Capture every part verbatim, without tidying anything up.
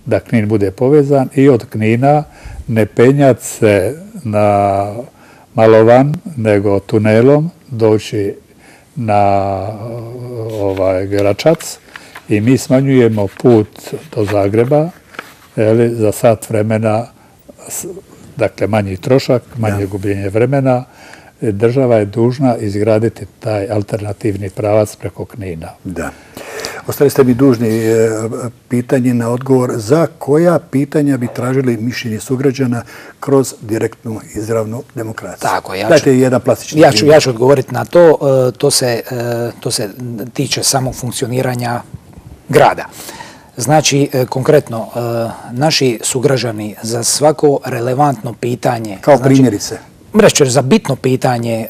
da Knin bude povezan i od Knina ne penjat se na Malovan, nego tunelom doći na ovaj, Gračac i mi smanjujemo put do Zagreba jeli, za sat vremena, dakle manji trošak, manje ja. gubljenje vremena. Država je dužna izgraditi taj alternativni pravac preko Knina. Da. Ostali ste mi dužni pitanje na odgovor. Za koja pitanja bi tražili mišljenje sugrađana kroz direktnu izravnu demokraciju? Tako, ja ću, Dajte jedan plastični ja ću, ja ću odgovoriti na to. To se, to se tiče samog funkcioniranja grada. Znači, konkretno, naši sugrađani za svako relevantno pitanje... Kao znači, primjerice? Reći za bitno pitanje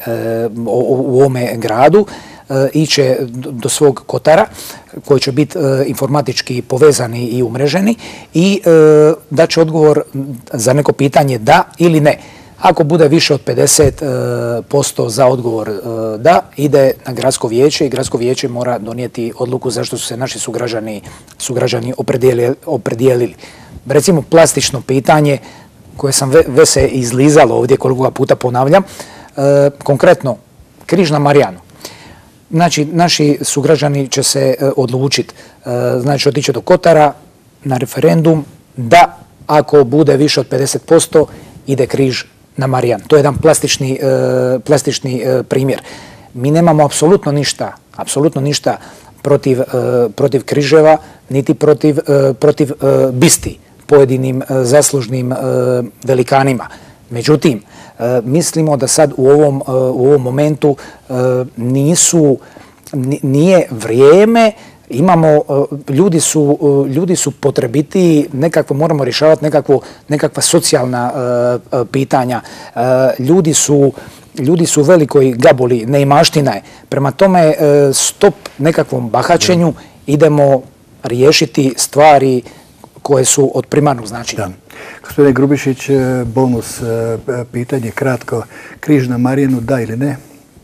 u ovome gradu iće do svog kotara koji će biti informatički povezani i umreženi i da će odgovor za neko pitanje da ili ne. Ako bude više od pedeset posto za odgovor da, ide na gradsko vijeće i gradsko vijeće mora donijeti odluku zašto su se naši sugrađani, sugrađani opredijelili. Recimo plastično pitanje koje sam već se izlizalo ovdje koliko puta ponavljam, e, konkretno križ na Marijanu. Znači, naši sugrađani će se e, odlučiti, e, znači otići do kotara na referendum da ako bude više od pedeset posto ide križ na Marijan. To je jedan plastični, e, plastični e, primjer. Mi nemamo apsolutno ništa, apsolutno ništa protiv, e, protiv križeva, niti protiv, e, protiv e, bisti pojedinim e, zaslužnim e, velikanima. Međutim, e, mislimo da sad u ovom, e, u ovom momentu e, nisu, nije vrijeme, imamo, e, ljudi, su, e, ljudi su potrebitiji, nekako moramo rješavati nekakvo, nekakva socijalna e, pitanja. E, ljudi su Ljudi su u velikoj gabuli, neimaština je. Prema tome, e, stop nekakvom bahaćenju, idemo riješiti stvari koje su od primarnog značenja. Gospodine Grubišić, bonus pitanje, kratko. Križ na Marijanu, da ili ne?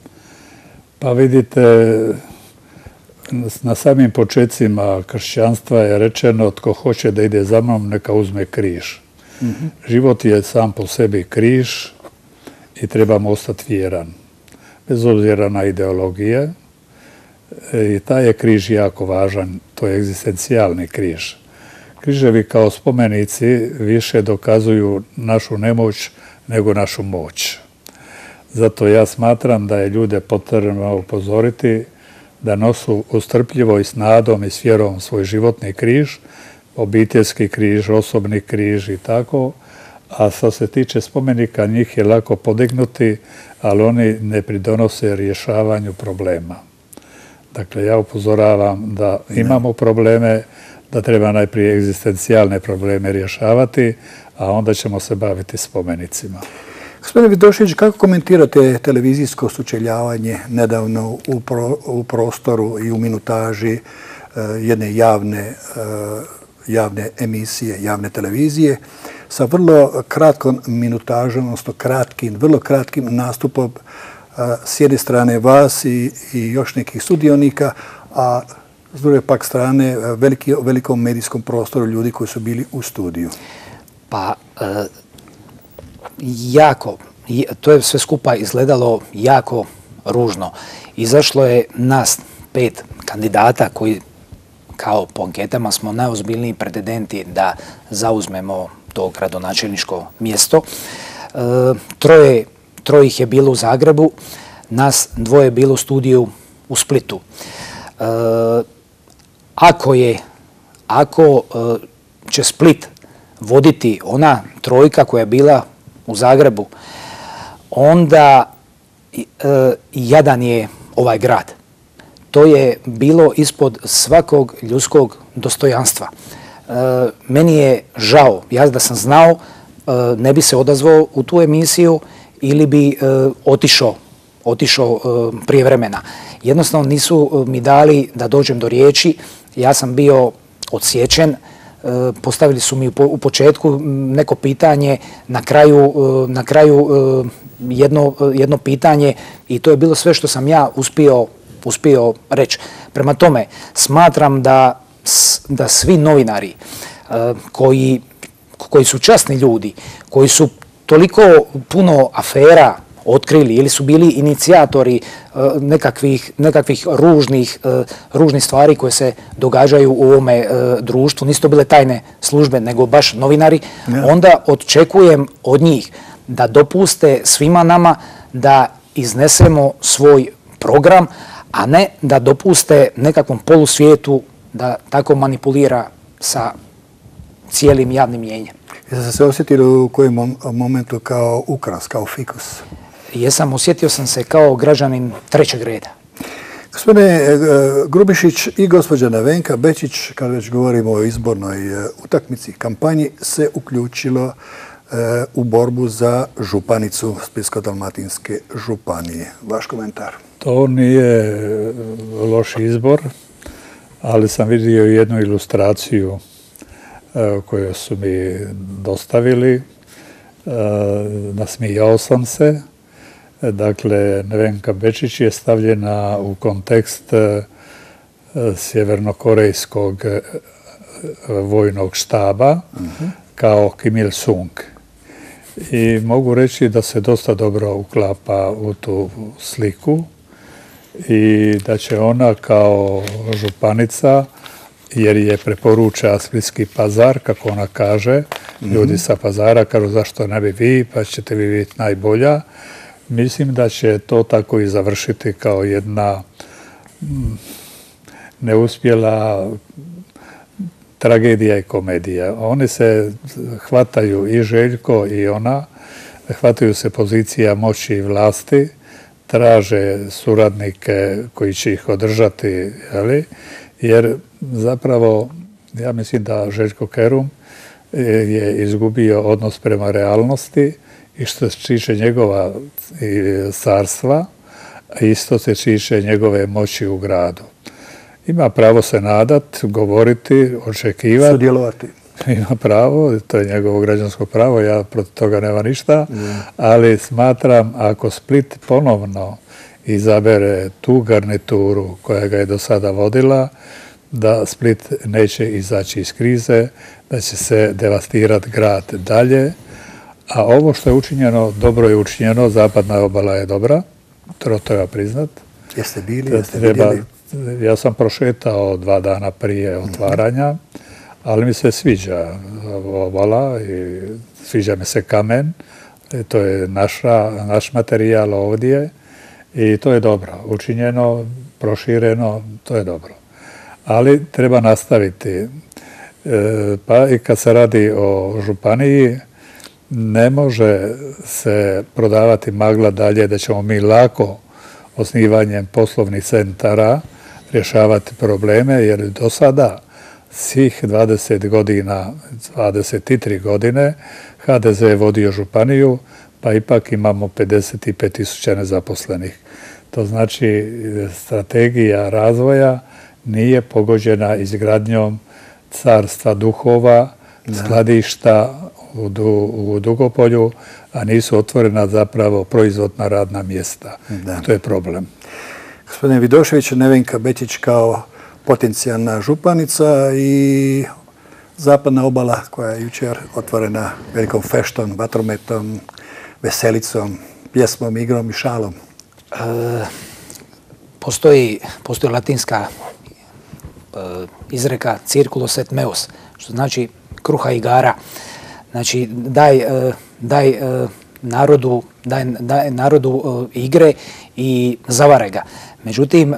Pa vidite, na samim početcima kršćanstva je rečeno tko hoće da ide za mnom, neka uzme križ. Mm-hmm. Život je sam po sebi križ i trebamo ostati vjeran. Bez obzira na ideologije. I taj je križ jako važan, to je egzistencijalni križ. Križevi kao spomenici više dokazuju našu nemoć nego našu moć. Zato ja smatram da je ljude potrebno upozoriti da nosu ustrpljivo i s nadom i s vjerom svoj životni križ, obiteljski križ, osobni križ i tako. A što se tiče spomenika, njih je lako podignuti, ali oni ne pridonose rješavanju problema. Dakle, ja upozoravam da imamo probleme, da treba najprije egzistencijalne probleme rješavati, a onda ćemo se baviti spomenicima. Gospodine Vidošević, kako komentirate televizijsko sučeljavanje nedavno u, pro, u prostoru i u minutaži uh, jedne javne, uh, javne emisije, javne televizije sa vrlo kratkom minutažom, odnosno kratkim, vrlo kratkim nastupom uh, s jedne strane vas i, i još nekih sudionika, a s druge pak strane veliki, velikom medijskom prostoru ljudi koji su bili u studiju? Pa, e, jako, to je sve skupa izgledalo jako ružno. Izašlo je nas pet kandidata koji kao po anketama smo najozbiljniji pretendenti da zauzmemo to gradonačelničko mjesto. E, troje, troje ih je bilo u Zagrebu, nas dvoje je bilo u studiju u Splitu. E, ako je, ako e, će Split voditi ona trojka koja je bila u Zagrebu, onda e, jadan je ovaj grad. To je bilo ispod svakog ljudskog dostojanstva. E, meni je žao, ja da sam znao, e, ne bi se odazvao u tu emisiju ili bi e, otišao, otišao e, prije vremena. Jednostavno nisu mi dali da dođem do riječi, ja sam bio odsječen, e, postavili su mi u, po, u početku neko pitanje, na kraju, e, na kraju e, jedno, jedno pitanje i to je bilo sve što sam ja uspio uspio reći. Prema tome, smatram da, da svi novinari koji, koji su časni ljudi, koji su toliko puno afera otkrili ili su bili inicijatori nekakvih, nekakvih ružnih, ružnih stvari koje se događaju u ovome društvu, nisu to bile tajne službe, nego baš novinari, ja. Onda očekujem od njih da dopuste svima nama da iznesemo svoj program, a ne da dopuste nekakvom polusvijetu da tako manipulira sa cijelim javnim mnijenjem. Jeste se osjetili u kojem momentu kao ukras, kao fikus? Jesam, osjetio sam se kao građanin trećeg reda. Gospodine Grubišić i gospođa Nevenka Bečić, kad već govorimo o izbornoj utakmici, kampanji, se uključilo u borbu za županicu Splitsko-dalmatinske županije. Vaš komentar? To nije loš izbor, ali sam vidio jednu ilustraciju koju su mi dostavili. Nasmijao sam se. Dakle, Nevenka Bečić je stavljena u kontekst sjevernokorejskog vojnog štaba uh-huh. kao Kim Il-sung. I mogu reći da se dosta dobro uklapa u tu sliku i da će ona kao županica, jer je preporuča Splitski Pazar, kako ona kaže, mm-hmm. ljudi sa Pazara kažu zašto ne bi vi, pa ćete vi biti najbolja. Mislim da će to tako i završiti kao jedna mm, neuspjela tragedija i komedija. Oni se hvataju, i Željko i ona, hvataju se pozicija moći i vlasti, traže suradnike koji će ih održati, jeli? Jer zapravo ja mislim da Željko Kerum je izgubio odnos prema realnosti i što se tiče njegova carstva, isto se tiče njegove moći u gradu. Ima pravo se nadat, govoriti, očekivati. Sudjelovati. Ima pravo, to je njegovo građansko pravo, ja protiv toga nema ništa, mm. ali smatram ako Split ponovno izabere tu garnituru koja ga je do sada vodila, da Split neće izaći iz krize, da će se devastirati grad dalje, a ovo što je učinjeno, dobro je učinjeno, zapadna obala je dobra, to treba priznat. Jeste bili, jeste treba, vidjeli? Ja sam prošetao dva dana prije otvaranja, ali mi se sviđa obala i sviđa mi se kamen, to je naša, naš materijal ovdje i to je dobro, učinjeno, prošireno, to je dobro. Ali treba nastaviti. E, pa i kad se radi o županiji, ne može se prodavati magla dalje da ćemo mi lako osnivanjem poslovnih centara rješavati probleme, jer do sada svih dvadeset godina, dvadeset tri godine ha de ze je vodio županiju, pa ipak imamo pedeset pet tisuća nezaposlenih. To znači strategija razvoja nije pogođena izgradnjom carstva duhova, da. Skladišta u, du, u Dugopolju, a nisu otvorena zapravo proizvodna radna mjesta. Da. To je problem. Gospodine Vidošević, Nevenka Bečić kao potencijalna županica i zapadna obala koja je jučer otvorena velikom feštom, vatrometom, veselicom, pjesmom, igrom i šalom. E, postoji, postoji latinska e, izreka circulus et meus, što znači kruha i igara. Znači daj, e, daj e, narodu, daj, daj narodu e, igre i zavaraj ga. Međutim, e,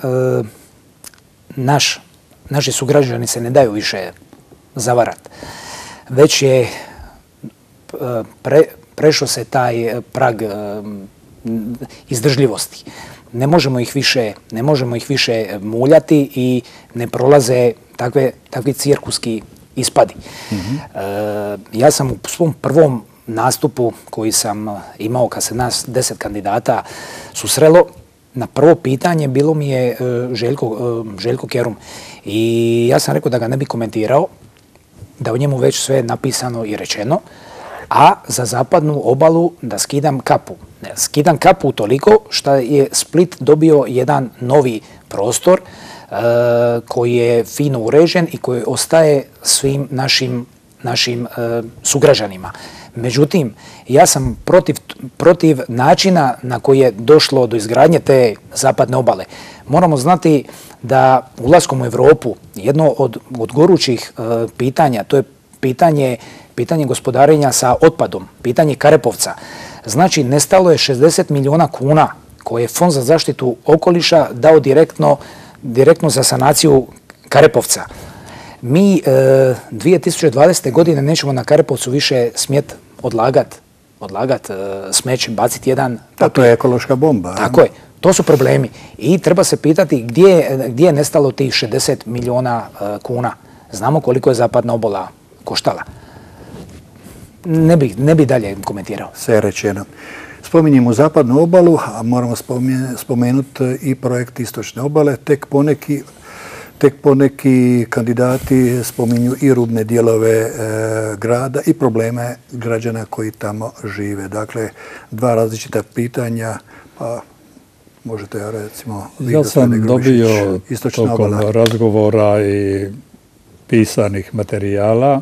naš, naši sugrađani se ne daju više zavarat. Već je e, pre, prešao se taj prag e, izdržljivosti. Ne možemo ih više, ne možemo ih više muljati i ne prolaze takve, takvi cirkuski ispadi. Mm-hmm. E, ja sam u svom prvom nastupu koji sam imao kad se nas deset kandidata susrelo, na prvo pitanje bilo mi je Željko, Željko Kerum i ja sam rekao da ga ne bi komentirao, da u njemu već sve napisano i rečeno, a za zapadnu obalu da skidam kapu. Skidam kapu toliko što je Split dobio jedan novi prostor e, koji je fino uređen i koji ostaje svim našim našim sugrađanima. Međutim, ja sam protiv, protiv načina na koji je došlo do izgradnje te zapadne obale. Moramo znati da ulaskom u Europu jedno od, od gorućih uh, pitanja, to je pitanje, pitanje gospodarenja sa otpadom, pitanje Karepovca. Znači, nestalo je šezdeset milijuna kuna koje je Fond za zaštitu okoliša dao direktno, direktno za sanaciju Karepovca. Mi uh, dvije tisuće dvadesete. godine nećemo na Karepovcu više smjet odlagat, odlagat uh, smeće, baciti jedan... Da, to je ekološka bomba. Tako je. To su problemi. I treba se pitati gdje, gdje je nestalo tih šezdeset milijuna uh, kuna. Znamo koliko je zapadna obala koštala. Ne bi, ne bi dalje komentirao. Sve je rečeno. Spominjemo zapadnu obalu, a moramo spomenuti i projekt istočne obale. Tek poneki, tek poneki kandidati spominju i rubne dijelove e, grada i probleme građana koji tamo žive. Dakle, dva različita pitanja, pa možete recimo... Ja sam dobio tokom razgovora i pisanih materijala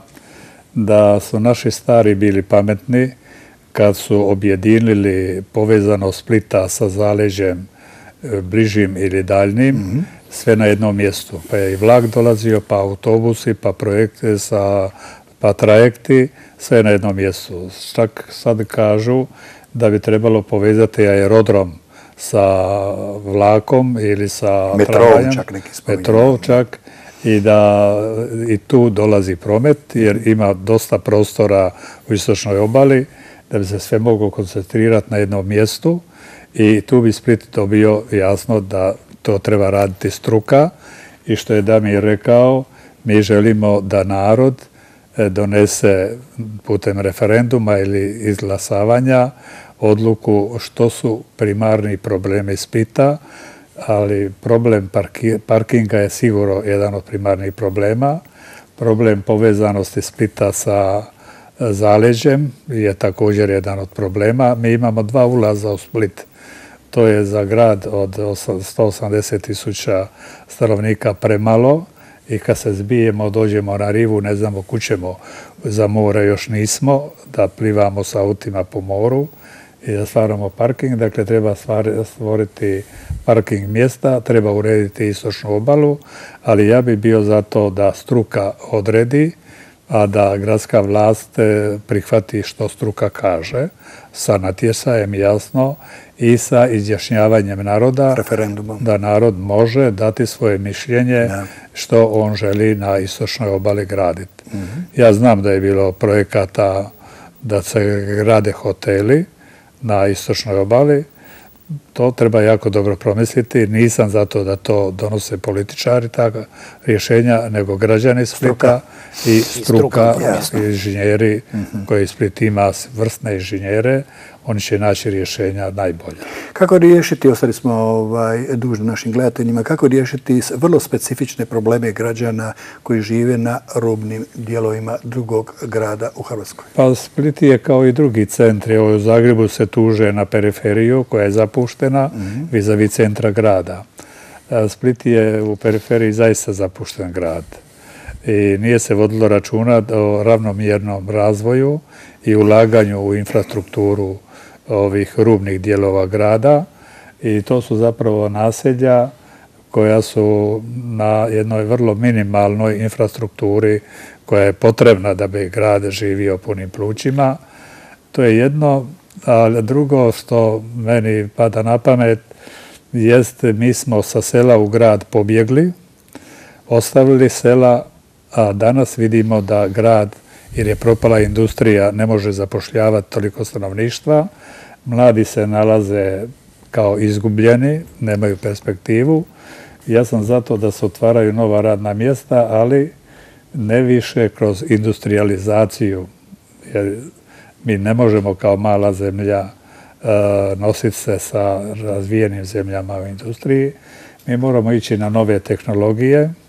da su naši stari bili pametni kad su objedinili povezanost Splita sa zaleđem bližim ili daljnim, mm-hmm. sve na jednom mjestu. Pa je i vlak dolazio, pa autobusi, pa projekte, sa, pa trajekti, sve na jednom mjestu. Čak sad kažu da bi trebalo povezati aerodrom sa vlakom ili sa metrovom, čak neki spominjaju. Metrov čak, i da i tu dolazi promet jer ima dosta prostora u istočnoj obali da bi se sve moglo koncentrirati na jednom mjestu i tu bi Split dobio jasno da to treba raditi struka i što je Damir rekao, mi želimo da narod donese putem referenduma ili izglasavanja odluku što su primarni problemi Splita, ali problem parkinga je sigurno jedan od primarnih problema. Problem povezanosti Splita sa zaleđem je također jedan od problema. Mi imamo dva ulaza u Split. To je za grad od sto osamdeset tisuća stanovnika premalo i kad se zbijemo, dođemo na rivu, ne znamo kud ćemo, za more još nismo, da plivamo sa autima po moru i da stvaramo parking. Dakle, treba stvoriti parking mjesta, treba urediti istočnu obalu, ali ja bi bio za to da struka odredi, a da gradska vlast prihvati što struka kaže, sa natječajem jasno i sa izjašnjavanjem naroda, referendumom, da narod može dati svoje mišljenje ne. što on želi na istočnoj obali graditi. Mm-hmm. Ja znam da je bilo projekata da se grade hoteli na istočnoj obali. To treba jako dobro promisliti. Nisam zato da to donose političari takva rješenja, nego građani Splita i struka, i inženjeri mm-hmm. koji Split ima vrstne inženjere, oni će naći rješenja najbolje. Kako riješiti, ostali smo ovaj, dužni našim gledateljima, kako riješiti vrlo specifične probleme građana koji žive na rubnim dijelovima drugog grada u Hrvatskoj? Pa Split je kao i drugi centri. U Zagrebu se tuže na periferiju koja je zapuštena mm-hmm. vis-a-vis centra grada. Split je u periferiji zaista zapušten grad. I nije se vodilo računa o ravnomjernom razvoju i ulaganju u infrastrukturu ovih rubnih dijelova grada i to su zapravo naselja koja su na jednoj vrlo minimalnoj infrastrukturi koja je potrebna da bi grad živio punim plućima. To je jedno, a drugo što meni pada na pamet jeste mi smo sa sela u grad pobjegli, ostavili sela, a danas vidimo da grad, jer je propala industrija, ne može zapošljavati toliko stanovništva. Mladi se nalaze kao izgubljeni, nemaju perspektivu. Ja sam zato da se otvaraju nova radna mjesta, ali ne više kroz industrializaciju. Jer mi ne možemo kao mala zemlja nositi se sa razvijenim zemljama u industriji. Mi moramo ići na nove tehnologije,